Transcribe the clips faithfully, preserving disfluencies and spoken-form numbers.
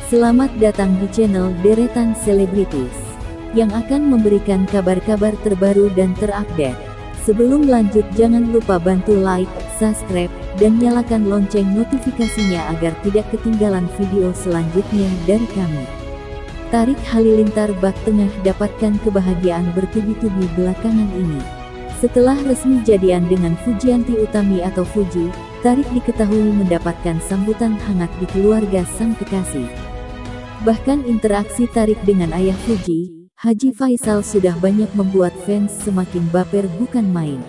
Selamat datang di channel Deretan Selebritis yang akan memberikan kabar-kabar terbaru dan terupdate. Sebelum lanjut, jangan lupa bantu like, subscribe, dan nyalakan lonceng notifikasinya agar tidak ketinggalan video selanjutnya dari kami. Tarik Halilintar bak tengah dapatkan kebahagiaan bertubi-tubi belakangan ini. Setelah resmi jadian dengan Fujianti Utami atau Fuji, Tarik diketahui mendapatkan sambutan hangat di keluarga sang kekasih. Bahkan interaksi Tarik dengan ayah Fuji, Haji Faisal, sudah banyak membuat fans semakin baper bukan main.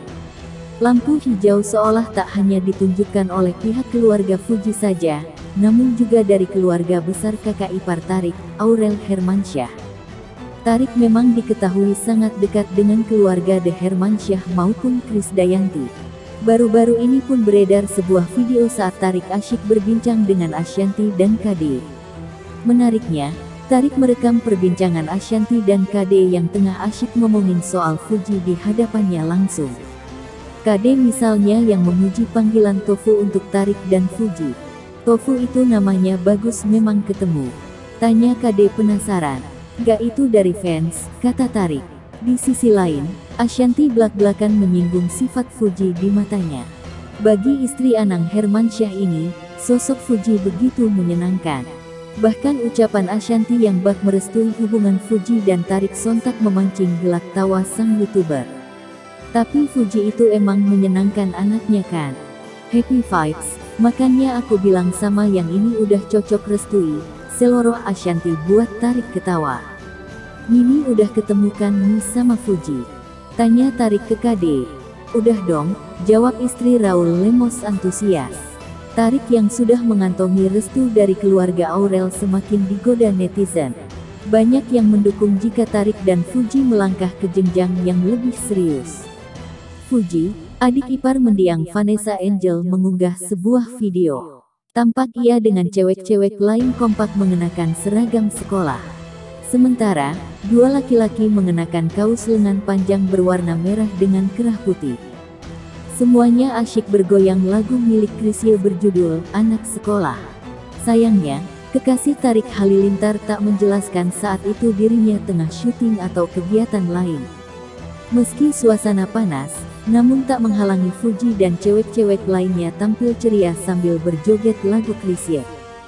Lampu hijau seolah tak hanya ditunjukkan oleh pihak keluarga Fuji saja, namun juga dari keluarga besar kakak ipar Tarik, Aurel Hermansyah. Tarik memang diketahui sangat dekat dengan keluarga De Hermansyah maupun Krisdayanti. Baru-baru ini pun beredar sebuah video saat Tarik asyik berbincang dengan Ashanty dan Kade. Menariknya, Tarik merekam perbincangan Ashanty dan Kade yang tengah asyik ngomongin soal Fuji di hadapannya langsung. Kade misalnya yang memuji panggilan Tofu untuk Tarik dan Fuji. Tofu itu namanya bagus memang ketemu. Tanya Kade penasaran. Gak itu dari fans, kata Tarik. Di sisi lain, Ashanty belak-belakan menyinggung sifat Fuji di matanya. Bagi istri Anang Hermansyah ini, sosok Fuji begitu menyenangkan. Bahkan ucapan Ashanty yang bak merestui hubungan Fuji dan Tarik sontak memancing gelak tawa sang YouTuber. Tapi Fuji itu emang menyenangkan anaknya kan? Happy vibes, makanya aku bilang sama yang ini udah cocok restui, seloroh Ashanty buat Tarik ketawa. Mimi udah ketemukan nih sama Fuji? Tanya Tarik ke Kade. Udah dong, jawab istri Raul Lemos antusias. Tarik yang sudah mengantongi restu dari keluarga Aurel semakin digoda netizen. Banyak yang mendukung jika Tarik dan Fuji melangkah ke jenjang yang lebih serius. Fuji, adik ipar mendiang Vanessa Angel, mengunggah sebuah video. Tampak ia dengan cewek-cewek lain kompak mengenakan seragam sekolah. Sementara, dua laki-laki mengenakan kaos lengan panjang berwarna merah dengan kerah putih. Semuanya asyik bergoyang lagu milik Chrisye berjudul Anak Sekolah. Sayangnya, kekasih Tarik Halilintar tak menjelaskan saat itu dirinya tengah syuting atau kegiatan lain. Meski suasana panas, namun tak menghalangi Fuji dan cewek-cewek lainnya tampil ceria sambil berjoget lagu Chrisye.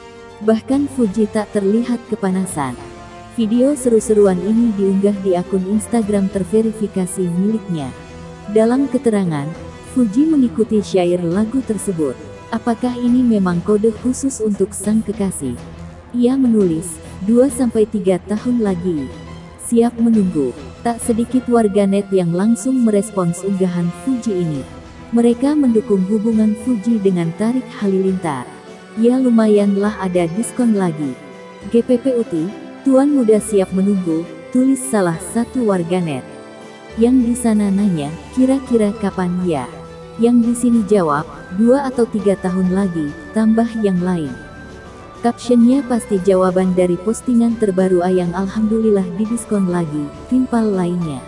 Bahkan Fuji tak terlihat kepanasan. Video seru-seruan ini diunggah di akun Instagram terverifikasi miliknya. Dalam keterangan, Fuji mengikuti syair lagu tersebut. Apakah ini memang kode khusus untuk sang kekasih? Ia menulis, dua sampai tiga tahun lagi. Siap menunggu. Tak sedikit warganet yang langsung merespons unggahan Fuji ini. Mereka mendukung hubungan Fuji dengan Tarik Halilintar. Ya lumayanlah ada diskon lagi. G P P U T, Tuan Muda siap menunggu, tulis salah satu warganet. Yang di sana nanya, kira-kira kapan ya? Yang di sini jawab, dua atau tiga tahun lagi, tambah yang lain. Captionnya pasti jawaban dari postingan terbaru Ayang alhamdulillah didiskon lagi, timpal lainnya.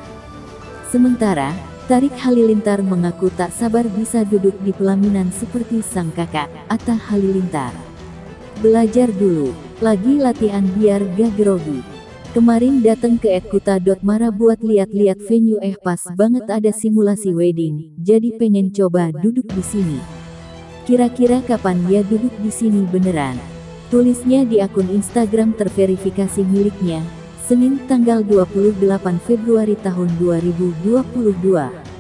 Sementara, Tarik Halilintar mengaku tak sabar bisa duduk di pelaminan seperti sang kakak, Atta Halilintar. Belajar dulu, lagi latihan biar gak grogi. Kemarin dateng ke etkuta dot mara buat lihat-lihat venue, eh pas banget ada simulasi wedding, jadi pengen coba duduk di sini. Kira-kira kapan ya duduk di sini beneran? Tulisnya di akun Instagram terverifikasi miliknya, Senin tanggal dua puluh delapan Februari tahun dua ribu dua puluh dua.